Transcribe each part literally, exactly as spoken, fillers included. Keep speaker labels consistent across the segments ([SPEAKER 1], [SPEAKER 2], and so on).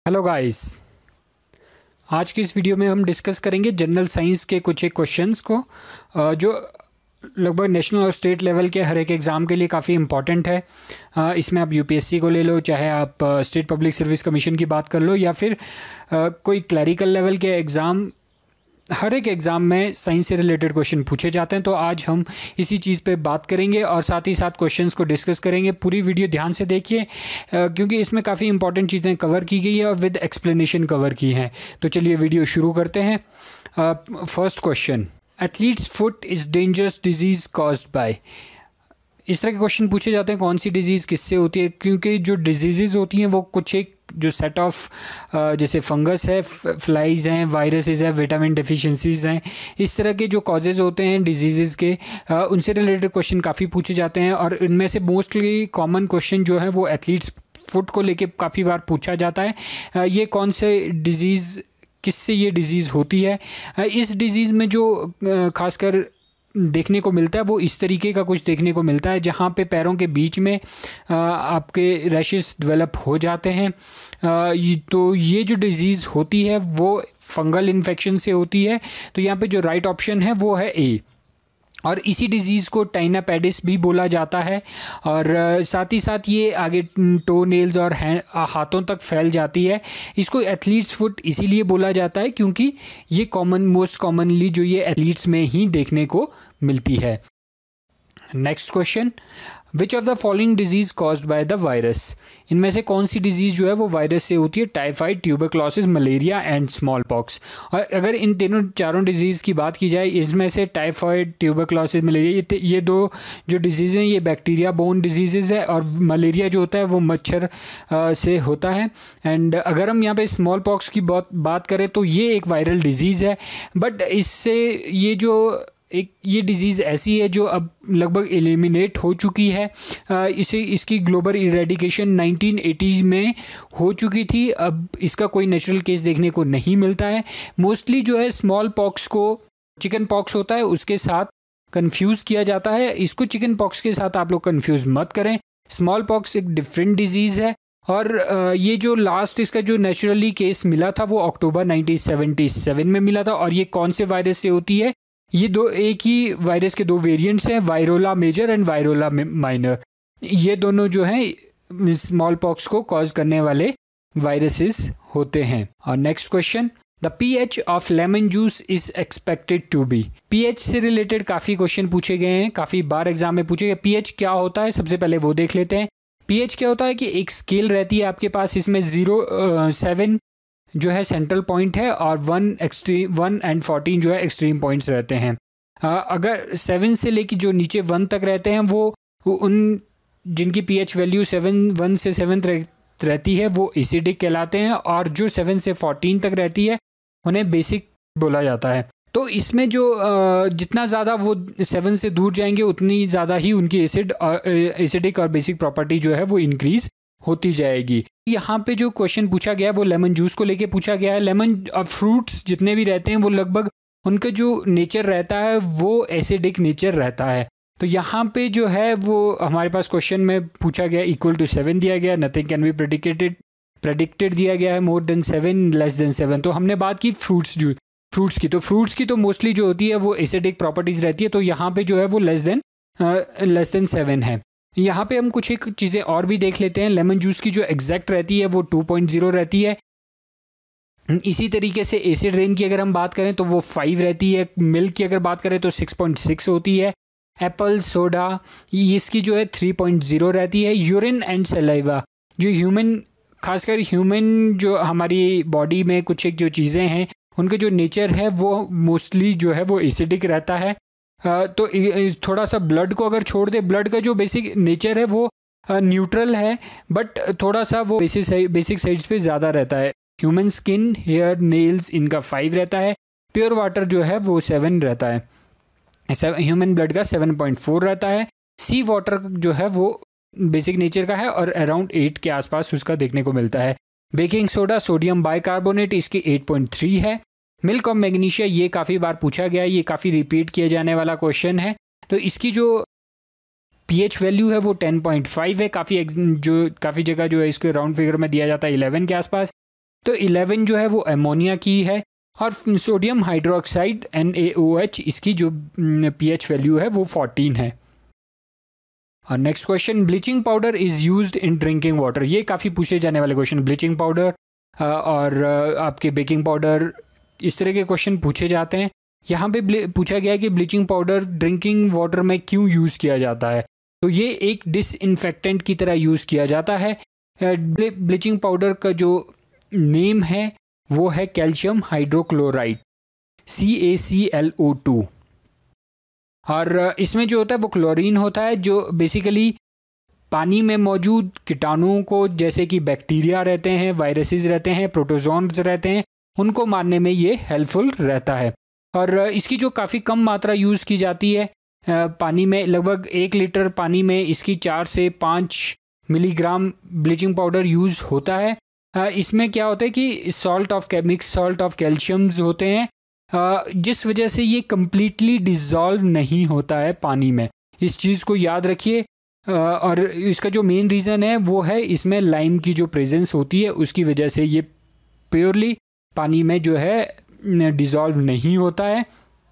[SPEAKER 1] Hello guys. आज की इस वीडियो में हम डिस्कस करेंगे जनरल साइंस के कुछ एक क्वेश्चंस को अ, जो लगभग नेशनल और स्टेट लेवल के हर एक एग्ज़ाम के लिए काफ़ी इंपॉर्टेंट है। अ, इसमें आप यूपीएससी को ले लो, चाहे आप स्टेट पब्लिक सर्विस कमीशन की बात कर लो, या फिर अ, कोई क्लैरिकल लेवल के एग्ज़ाम। हर एक एग्ज़ाम में साइंस से रिलेटेड क्वेश्चन पूछे जाते हैं। तो आज हम इसी चीज़ पे बात करेंगे और साथ ही साथ क्वेश्चंस को डिस्कस करेंगे। पूरी वीडियो ध्यान से देखिए अ, क्योंकि इसमें काफ़ी इंपॉर्टेंट चीज़ें कवर की गई है और विद एक्सप्लेनेशन कवर की हैं। तो चलिए वीडियो शुरू करते हैं। First question, athlete's foot is dangerous disease caused by. इस तरह के क्वेश्चन पूछे जाते हैं, कौन सी डिजीज़ किससे होती है, क्योंकि जो डिजीज़ होती हैं वो कुछ एक जो सेट ऑफ जैसे फंगस है, फ्लाइज हैं, वायरसेस है, विटामिन डेफिशिएंसीज हैं, इस तरह के जो कॉजेज़ होते हैं डिजीज़ के, आ, उनसे रिलेटेड क्वेश्चन काफ़ी पूछे जाते हैं। और इनमें से मोस्टली कॉमन क्वेश्चन जो है वो एथलीट्स फुट को लेके काफ़ी बार पूछा जाता है। आ, ये कौन से डिजीज़, किससे ये डिज़ीज़ होती है। आ, इस डिज़ीज़ में जो खासकर देखने को मिलता है वो इस तरीके का कुछ देखने को मिलता है, जहाँ पे पैरों के बीच में आ, आपके रैशेस डेवलप हो जाते हैं। आ, ये, तो ये जो डिज़ीज़ होती है वो फंगल इन्फेक्शन से होती है। तो यहाँ पे जो राइट ऑप्शन है वो है ए। और इसी डिज़ीज़ को टाइना पेडिस भी बोला जाता है। और साथ ही साथ ये आगे टो नेल्स और हाथों तक फैल जाती है। इसको एथलीट्स फुट इसीलिए बोला जाता है क्योंकि ये कॉमन मोस्ट कॉमनली जो ये एथलीट्स में ही देखने को मिलती है। Next question, which of the following disease caused by the virus. इनमें से कौन सी डिजीज़ जो है वो वायरस से होती है। Typhoid, tuberculosis, malaria and smallpox. और अगर इन तीनों चारों डिजीज़ की बात की जाए, इसमें से टाइफाइड, ट्यूबरक्लोसिस, मलेरिया, ये, ये दो जो डिजीज़ हैं ये बैक्टीरिया बोर्न डिजीज़ है। और मलेरिया जो होता है वो मच्छर आ, से होता है। एंड अगर हम यहाँ पे स्मॉल पॉक्स की बात बात करें तो ये एक वायरल डिजीज़ है, बट इससे ये जो एक ये डिज़ीज़ ऐसी है जो अब लगभग एलिमिनेट हो चुकी है। इसे इसकी ग्लोबल इरेडिकेशन नाइनटीन एटीज़ में हो चुकी थी। अब इसका कोई नेचुरल केस देखने को नहीं मिलता है। मोस्टली जो है स्मॉल पॉक्स को चिकन पॉक्स होता है उसके साथ कंफ्यूज किया जाता है। इसको चिकन पॉक्स के साथ आप लोग कंफ्यूज मत करें। स्मॉल पॉक्स एक डिफरेंट डिजीज़ है। और ये जो लास्ट इसका जो नेचुरली केस मिला था वो अक्टूबर नाइनटीन सेवेंटी सेवन में मिला था। और ये कौन से वायरस से होती है, ये दो एक ही वायरस के दो वेरिएंट्स हैं, variola major and variola minor. ये दोनों जो हैं स्मॉल पॉक्स को कॉज करने वाले वायरसेस होते हैं। और next question, the pH of lemon juice is expected to be. PH से रिलेटेड काफ़ी क्वेश्चन पूछे गए हैं, काफ़ी बार एग्जाम में पूछे गए। पीएच क्या होता है, सबसे पहले वो देख लेते हैं। पीएच क्या होता है कि एक स्केल रहती है आपके पास, इसमें जीरो सेवन जो है सेंट्रल पॉइंट है और one extreme one and fourteen जो है एक्सट्रीम पॉइंट्स रहते हैं। अगर सेवन से लेकर जो नीचे वन तक रहते हैं वो उन जिनकी पीएच वैल्यू सेवन वन से सेवन रहती है वो एसिडिक कहलाते हैं। और जो सेवन से फोर्टीन तक रहती है उन्हें बेसिक बोला जाता है। तो इसमें जो जितना ज़्यादा वो सेवन से दूर जाएंगे उतनी ज़्यादा ही उनकी एसिड और एसिडिक और बेसिक प्रॉपर्टी जो है वो इंक्रीज होती जाएगी। यहाँ पे जो क्वेश्चन पूछा गया है वो लेमन जूस को लेके पूछा गया है। लेमन और फ्रूट्स जितने भी रहते हैं वो लगभग उनका जो नेचर रहता है वो एसिडिक नेचर रहता है। तो यहाँ पे जो है वो हमारे पास क्वेश्चन में पूछा गया इक्वल टू सेवन दिया गया, nothing can be predicated predicted दिया गया है, more than seven, less than seven. तो हमने बात की फ्रूट्स जो फ्रूट्स की, तो फ्रूट्स की तो मोस्टली जो होती है वो एसिडिक प्रॉपर्टीज़ रहती है। तो यहाँ पे जो है वो less than less than seven है। यहाँ पे हम कुछ एक चीज़ें और भी देख लेते हैं। लेमन जूस की जो एग्जैक्ट रहती है वो टू पॉइंट ज़ीरो रहती है। इसी तरीके से एसिड रेन की अगर हम बात करें तो वो फाइव रहती है। मिल्क की अगर बात करें तो सिक्स पॉइंट सिक्स होती है। एप्पल सोडा इसकी जो है थ्री पॉइंट ज़ीरो रहती है। यूरिन एंड सलाइवा जो ह्यूमन, खासकर ह्यूमन जो हमारी बॉडी में कुछ एक जो चीज़ें हैं उनका जो नेचर है वो मोस्टली जो है वो एसिडिक रहता है। Uh, तो थोड़ा सा ब्लड को अगर छोड़ दे, ब्लड का जो बेसिक नेचर है वो न्यूट्रल uh, है, बट थोड़ा सा वो बेसिक बेसिक साइड्स पे ज़्यादा रहता है। ह्यूमन स्किन, हेयर, नेल्स इनका फाइव रहता है। प्योर वाटर जो है वो सेवन रहता है। ह्यूमन ब्लड का सेवन पॉइंट फोर रहता है। सी वाटर जो है वो बेसिक नेचर का है और अराउंड एट के आसपास उसका देखने को मिलता है। बेकिंग सोडा, सोडियम बाइकार्बोनेट, इसकी एट पॉइंट थ्री है। मिल्क और मैग्नीशिया ये काफ़ी बार पूछा गया है, ये काफ़ी रिपीट किया जाने वाला क्वेश्चन है। तो इसकी जो पीएच वैल्यू है वो टेन पॉइंट फाइव है। काफ़ी जो काफ़ी जगह जो है इसको राउंड फिगर में दिया जाता है इलेवन के आसपास। तो इलेवन जो है वो अमोनिया की है, और sodium hydroxide N A O H इसकी जो पीएच वैल्यू है वो फोर्टीन है। और next question, bleaching powder is used in drinking water. ये काफ़ी पूछे जाने वाले क्वेश्चन, ब्लीचिंग पाउडर और आपके बेकिंग पाउडर, इस तरह के क्वेश्चन पूछे जाते हैं। यहाँ पे पूछा गया है कि ब्लीचिंग पाउडर ड्रिंकिंग वाटर में क्यों यूज़ किया जाता है। तो ये एक डिसइंफेक्टेंट की तरह यूज़ किया जाता है। ब्लीचिंग पाउडर का जो नेम है वो है calcium hydrochloride, C A C L O two. और इसमें जो होता है वो क्लोरीन होता है, जो बेसिकली पानी में मौजूद कीटाणुओं को, जैसे कि बैक्टीरिया रहते हैं, वायरसेस रहते हैं, प्रोटोजोन्स रहते हैं, उनको मारने में ये हेल्पफुल रहता है। और इसकी जो काफ़ी कम मात्रा यूज़ की जाती है पानी में, लगभग एक लीटर पानी में इसकी चार से पाँच मिलीग्राम ब्लीचिंग पाउडर यूज़ होता है। इसमें क्या होता है कि salt of mix salt of calciums होते हैं, जिस वजह से ये कम्प्लीटली डिज़ोल्व नहीं होता है पानी में। इस चीज़ को याद रखिए। और इसका जो मेन रीज़न है वो है इसमें लाइम की जो प्रेजेंस होती है, उसकी वजह से ये प्योरली पानी में जो है डिज़ोल्व नहीं होता है।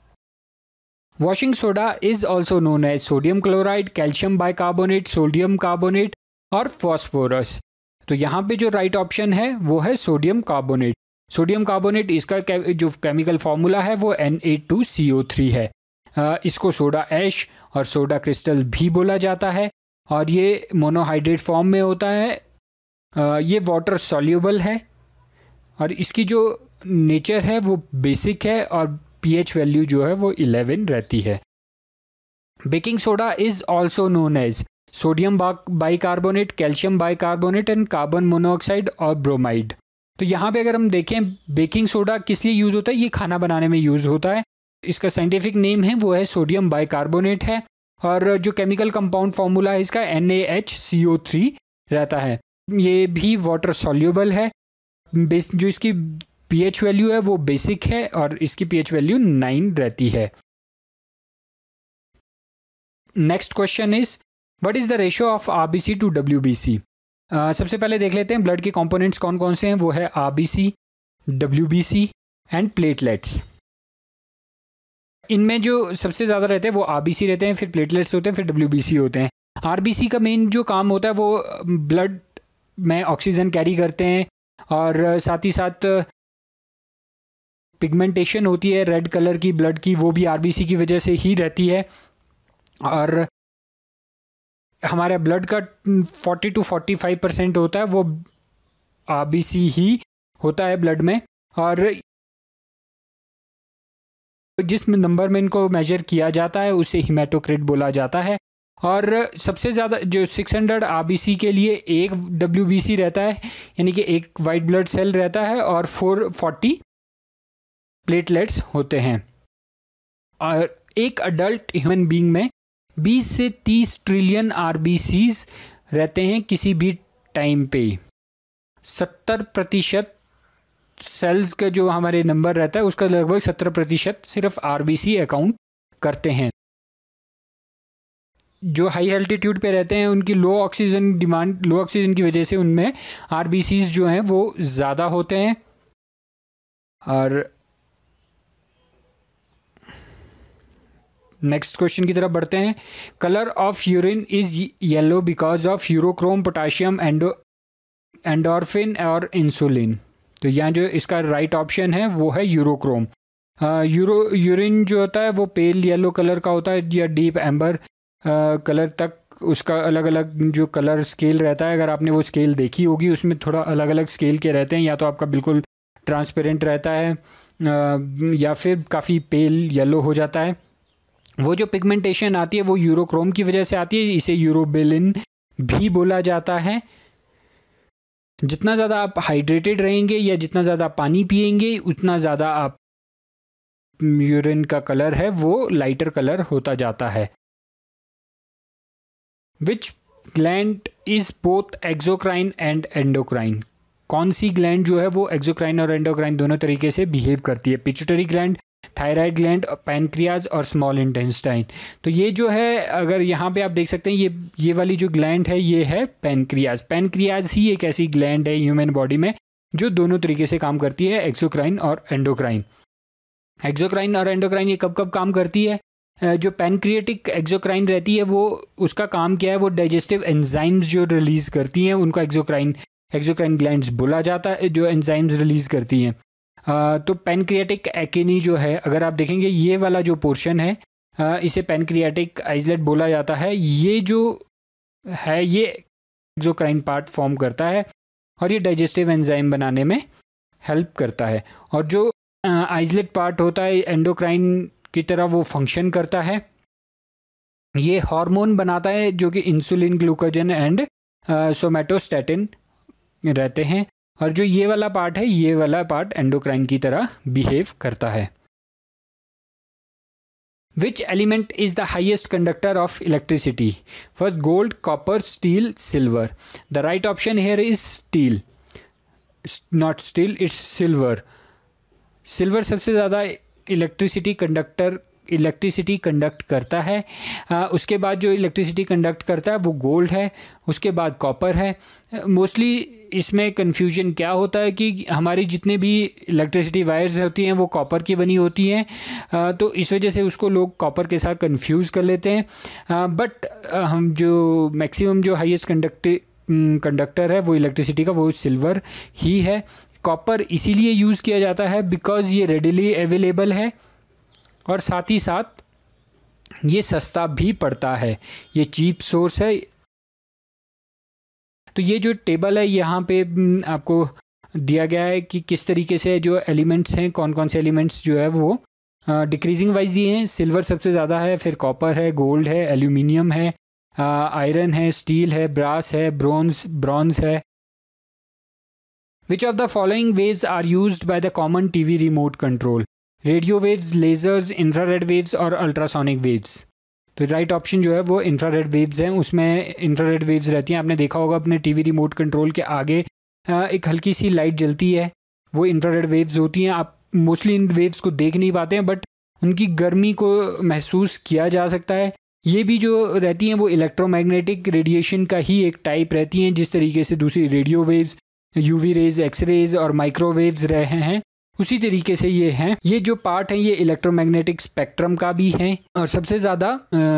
[SPEAKER 1] Washing soda is also known as sodium chloride, calcium bicarbonate, sodium carbonate और फॉस्फोरस। तो यहाँ पे जो राइट ऑप्शन है वो है सोडियम कार्बोनेट। सोडियम कार्बोनेट, इसका जो केमिकल फार्मूला है वो N A two C O three है। इसको सोडा ऐश और सोडा क्रिस्टल भी बोला जाता है, और ये मोनोहाइड्रेट फॉर्म में होता है। ये वाटर सॉल्यूबल है, और इसकी जो नेचर है वो बेसिक है, और पीएच वैल्यू जो है वो इलेवन रहती है। Baking soda is also known as sodium bicarbonate, calcium bicarbonate and carbon monoxide और ब्रोमाइड। तो यहाँ पे अगर हम देखें बेकिंग सोडा किस लिए यूज़ होता है, ये खाना बनाने में यूज़ होता है। इसका साइंटिफिक नेम है वो है सोडियम बाइकार्बोनेट है, और जो केमिकल कंपाउंड फार्मूला है इसका N A H C O three रहता है। ये भी वाटर सॉल्यूबल है। जो इसकी पीएच वैल्यू है वो बेसिक है, और इसकी पीएच वैल्यू नाइन रहती है। Next question is what is the ratio of RBC to WBC. सबसे पहले देख लेते हैं ब्लड के कंपोनेंट्स कौन कौन से हैं। वो है आरबीसी, डब्ल्यूबीसी एंड प्लेटलेट्स। इनमें जो सबसे ज़्यादा रहते हैं वो आरबीसी रहते हैं, फिर प्लेटलेट्स होते हैं, फिर डब्ल्यूबीसी होते हैं। आरबीसी का मेन जो काम होता है वो ब्लड में ऑक्सीजन कैरी करते हैं, और साथ ही साथ पिगमेंटेशन होती है रेड कलर की ब्लड की, वो भी आरबीसी की वजह से ही रहती है। और हमारे ब्लड का forty to forty five percent होता है वो आरबीसी ही होता है ब्लड में, और जिस नंबर में इनको मेजर किया जाता है उसे हिमेटोक्रिट बोला जाता है। और सबसे ज़्यादा जो सिक्स हंड्रेड आरबीसी के लिए एक डब्ल्यूबीसी रहता है, यानी कि एक वाइट ब्लड सेल रहता है, और फोर फोर्टी प्लेटलेट्स होते हैं। और एक अडल्ट ह्यूमन बीइंग में बीस से तीस ट्रिलियन आरबीसीज रहते हैं किसी भी टाइम पे। सत्तर प्रतिशत सेल्स का जो हमारे नंबर रहता है उसका लगभग सत्तर प्रतिशत सिर्फ आरबीसी अकाउंट करते हैं। जो हाई एल्टीट्यूड पे रहते हैं उनकी low oxygen demand, low oxygen की वजह से उनमें आरबीसीज जो हैं वो ज़्यादा होते हैं। और नेक्स्ट क्वेश्चन की तरफ बढ़ते हैं। Colour of urine is yellow because of urochrome, potassium, endo endorphin और इंसुलिन। तो यहाँ जो इसका राइट ऑप्शन है वो है यूरोक्रोम। यूरो यूरिन जो होता है वो पेल येलो कलर का होता है, या डीप एम्बर कलर तक उसका अलग अलग जो कलर स्केल रहता है। अगर आपने वो स्केल देखी होगी उसमें थोड़ा अलग अलग स्केल के रहते हैं, या तो आपका बिल्कुल ट्रांसपेरेंट रहता है, या फिर काफ़ी पेल येलो हो जाता है। वो जो पिगमेंटेशन आती है वो यूरोक्रोम की वजह से आती है, इसे यूरोबिलिन भी बोला जाता है। जितना ज़्यादा आप हाइड्रेटेड रहेंगे या जितना ज़्यादा पानी पिएंगे उतना ज़्यादा आप यूरिन का कलर है वो लाइटर कलर होता जाता है। Which gland is both exocrine and endocrine. कौन सी ग्लैंड जो है वो एक्सोक्राइन और एंडोक्राइन दोनों तरीके से बिहेव करती है। Pituitary gland, thyroid gland, pancreas और स्मॉल इंटेस्टाइन। तो ये जो है, अगर यहाँ पे आप देख सकते हैं, ये ये वाली जो ग्लैंड है ये है पैनक्रियाज। पैनक्रियाज ही एक ऐसी ग्लैंड है ह्यूमन बॉडी में जो दोनों तरीके से काम करती है, एक्सोक्राइन और एंडोक्राइन। एक्सोक्राइन और एंडोक्राइन ये कब कब काम करती है? जो पैनक्रियाटिक एक्सोक्राइन रहती है वो उसका काम क्या है, वो डाइजेस्टिव एंजाइम्स जो रिलीज़ करती हैं उनको एक्सोक्राइन एक्सोक्राइन ग्लैंड्स बोला जाता है, जो एंजाइम्स रिलीज़ करती हैं। आ, तो पैनक्रियाटिक एक्नी जो है, अगर आप देखेंगे ये वाला जो पोर्शन है आ, इसे पैनक्रियाटिक आइसलेट बोला जाता है। ये जो है ये एक्सोक्राइन पार्ट फॉर्म करता है और ये डाइजेस्टिव एंजाइम बनाने में हेल्प करता है। और जो आइसलेट पार्ट होता है एंडोक्राइन की तरह वो फंक्शन करता है। ये हार्मोन बनाता है जो कि इंसुलिन, ग्लूकोजन एंड सोमेटोस्टैटिन रहते हैं। और जो ये वाला पार्ट है, ये वाला पार्ट एंडोक्राइन की तरह बिहेव करता है। Which element is the highest conductor of electricity? First, gold, copper, steel, silver. The right option here is steel. Not steel, it's silver. Silver सबसे ज़्यादा इलेक्ट्रिसिटी कंडक्टर इलेक्ट्रिसिटी कंडक्ट करता है। आ, उसके बाद जो इलेक्ट्रिसिटी कंडक्ट करता है वो गोल्ड है, उसके बाद कॉपर है। मोस्टली इसमें कन्फ्यूजन क्या होता है कि हमारी जितने भी इलेक्ट्रिसिटी वायर्स होती हैं वो कॉपर की बनी होती हैं, आ, तो इस वजह से उसको लोग कॉपर के साथ कंफ्यूज कर लेते हैं। बट हम जो मैक्सिमम जो हाईएस्ट कंडक्ट कंडक्टर है वो इलेक्ट्रिसिटी का वो सिल्वर ही है। कॉपर इसीलिए यूज़ किया जाता है बिकॉज़ ये रेडिली अवेलेबल है और साथ ही साथ ये सस्ता भी पड़ता है, ये चीप सोर्स है। तो ये जो टेबल है यहाँ पे आपको दिया गया है कि किस तरीके से जो एलिमेंट्स हैं, कौन कौन से एलिमेंट्स जो है वो डिक्रीजिंग वाइज दिए हैं। सिल्वर सबसे ज़्यादा है, फिर कॉपर है, गोल्ड है, एल्यूमिनियम है, आयरन है, स्टील है, ब्रास है, ब्रोंज ब्रॉन्ज है। Which of the following waves are used by the common T V remote control? Radio waves, lasers, infrared waves और अल्ट्रासोनिक वेव्स। तो राइट ऑप्शन जो है वो इंफ्रारेड वेव्स हैं। उसमें इंफ्रारेड वेव्स रहती हैं, आपने देखा होगा अपने टीवी रिमोट कंट्रोल के आगे एक हल्की सी लाइट जलती है, वो इंफ्रारेड वेव्स होती हैं। आप मोस्टली इन वेव्स को देख नहीं पाते हैं बट उनकी गर्मी को महसूस किया जा सकता है। ये भी जो रहती हैं वो इलेक्ट्रोमैग्नेटिक रेडिएशन का ही एक टाइप रहती हैं, जिस तरीके से दूसरी radio waves, UV rays, x rays और माइक्रोवेव्स रहे हैं उसी तरीके से ये हैं। ये जो पार्ट है ये इलेक्ट्रोमैग्नेटिक स्पेक्ट्रम का भी है और सबसे ज़्यादा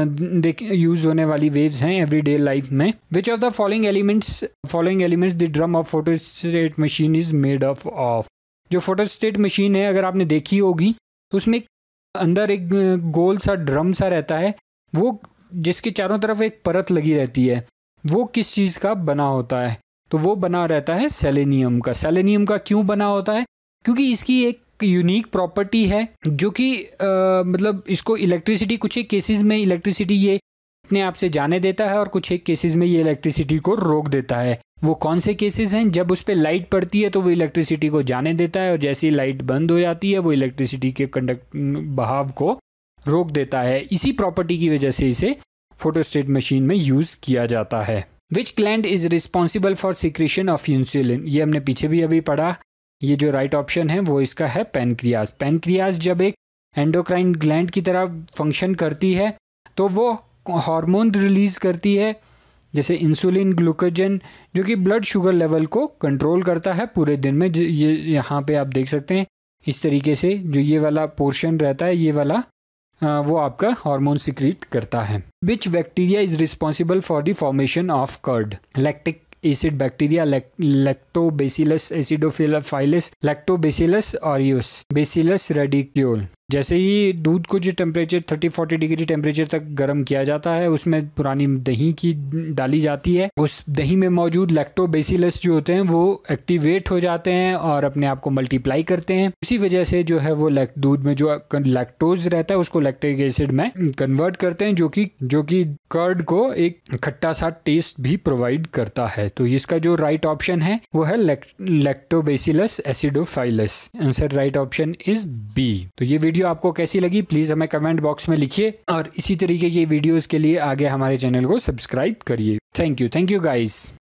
[SPEAKER 1] देख यूज़ होने वाली वेव्स हैं एवरीडे लाइफ में। Which of the following elements following elements the drum of photostat machine is made of of. जो फोटोस्टेट मशीन है अगर आपने देखी होगी तो उसमें अंदर एक गोल सा ड्रम सा रहता है, वो जिसके चारों तरफ एक परत लगी रहती है, वो किस चीज़ का बना होता है? तो वो बना रहता है सेलेनियम का। सेलेनियम का क्यों बना होता है? क्योंकि इसकी एक यूनिक प्रॉपर्टी है जो कि मतलब इसको इलेक्ट्रिसिटी, कुछ एक केसेस में इलेक्ट्रिसिटी ये अपने आप से जाने देता है और कुछ एक केसेस में ये इलेक्ट्रिसिटी को रोक देता है। वो कौन से केसेस हैं? जब उस पर लाइट पड़ती है तो वो इलेक्ट्रिसिटी को जाने देता है और जैसे ही लाइट बंद हो जाती है वो इलेक्ट्रिसिटी के कंडक्ट बहाव को रोक देता है। इसी प्रॉपर्टी की वजह से इसे फोटोस्टेट मशीन में यूज़ किया जाता है। Which gland is responsible for secretion of insulin? ये हमने पीछे भी अभी पढ़ा। ये जो राइट ऑप्शन है वो इसका है पैनक्रियाज। पैनक्रियाज जब एक एंडोक्राइन ग्लैंड की तरह फंक्शन करती है तो वो हार्मोन रिलीज करती है जैसे इंसुलिन, ग्लूकोजन, जो कि ब्लड शुगर लेवल को कंट्रोल करता है पूरे दिन में। ये यहाँ पे आप देख सकते हैं इस तरीके से जो ये वाला पोर्शन रहता है, ये वाला आ, वो आपका हार्मोन सिक्रीट करता है। Which bacteria is responsible for the formation of curd? Lactic acid bacteria, lactobacillus acidophilus, lactobacillus aureus, bacillus radicicola. जैसे ही दूध को जो टेम्परेचर तीस चालीस डिग्री टेम्परेचर तक गर्म किया जाता है उसमें पुरानी दही की डाली जाती है, उस दही में मौजूद लैक्टोबैसिलस जो होते हैं वो एक्टिवेट हो जाते हैं और अपने आप को मल्टीप्लाई करते हैं। उसी वजह से जो है वो दूध में जो लैक्टोज रहता है उसको लैक्टिक एसिड में कन्वर्ट करते हैं, जो कि जो कि कर्ड को एक खट्टा सा टेस्ट भी प्रोवाइड करता है। तो इसका जो राइट ऑप्शन है वो है lactobacillus acidophilus. Answer right option is B. तो ये वीडियो आपको कैसी लगी प्लीज हमें कमेंट बॉक्स में लिखिए और इसी तरीके की वीडियोस के लिए आगे हमारे चैनल को सब्सक्राइब करिए। Thank you thank you guys.